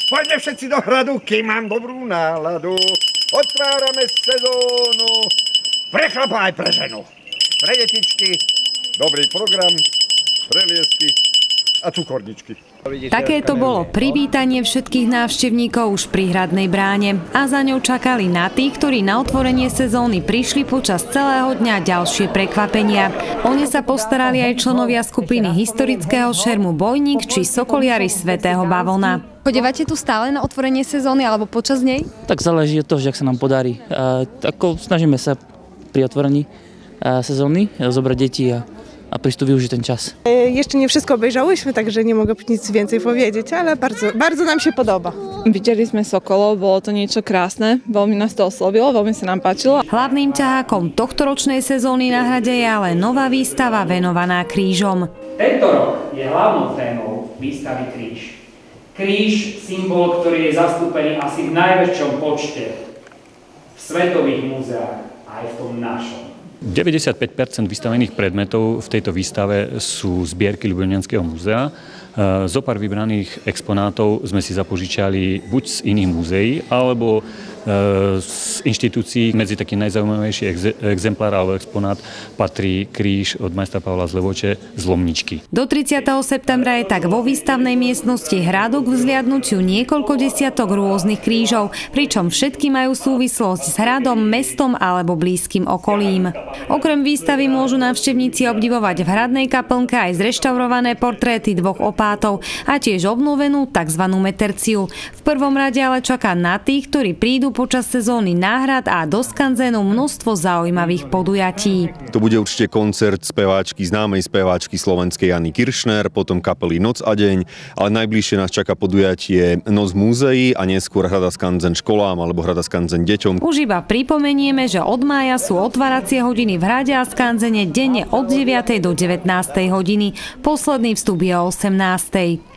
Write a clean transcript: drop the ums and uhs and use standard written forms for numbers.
Poďme všetci do hradu, kým mám dobrú náladu. Otvárame sezónu pre chlapa aj pre ženu. Pre detičky, dobrý program, preliesky a cukorničky. Také to bolo privítanie všetkých návštevníkov už pri hradnej bráne a za ňou čakali na tých, ktorí na otvorenie sezóny prišli počas celého dňa ďalšie prekvapenia. Oni sa postarali aj členovia skupiny historického šermu Bojník či Sokoliari Svätého Bavlna. Chodívate tu stále na otvorenie sezóny alebo počas nej? Tak záleží od toho, že ak sa nám podarí. Snažíme sa pri otvorení sezóny zobrať deti a prísť tu využiť ten czas. Jeszcze nie wszystko obejrzałyśmy, także nie mogę nic więcej powiedzieć, ale bardzo nam się podoba. Widzieliśmy sokolov, bolo to niečo krásne, veľmi nás to oslovilo, veľmi sa nám páčilo. Hlavným ťahákom tohtoročnej sezóny na hrade je ale nová výstava venovaná krížom. Tento rok je hlavnou témou výstavy Kríž. Kríž, symbol, ktorý je zastúpený asi v najväčšom počte v svetových múzeách, aj v tom našom. 95% vystavených predmetov v tejto výstave sú zbierky Ľubomianskeho múzea. Zopár vybraných exponátov sme si zapožičali buď z iných múzeí, alebo z inštitúcií. Medzi taký najzaujímavejší exemplár alebo exponát patrí kríž od majstra Pavla z Levoče z Lomničky. Do 30. septembra je tak vo výstavnej miestnosti hradu k vzliadnutiu niekoľko desiatok rôznych krížov, pričom všetky majú súvislosť s hradom, mestom alebo blízkym okolím. Okrem výstavy môžu návštevníci obdivovať v hradnej kaplnke aj zreštaurované portréty dvoch opátov a tiež obnovenú tzv. Meterciu. V prvom rade ale čaká na tých, ktorí prídu počas sezóny na hrad a do skanzenu množstvo zaujímavých podujatí. To bude určite koncert známej speváčky slovenskej Jany Kiršner, potom kapely Noc a deň, ale najbližšie nás čaká podujatie Noc múzeí a neskôr Hrada skanzen školám alebo Hrada skanzen deťom. Už iba pripomenieme, že od mája sú otváracie hodiny v hrade a skanzene denne od 9. do 19. hodiny. Posledný vstup je o 18.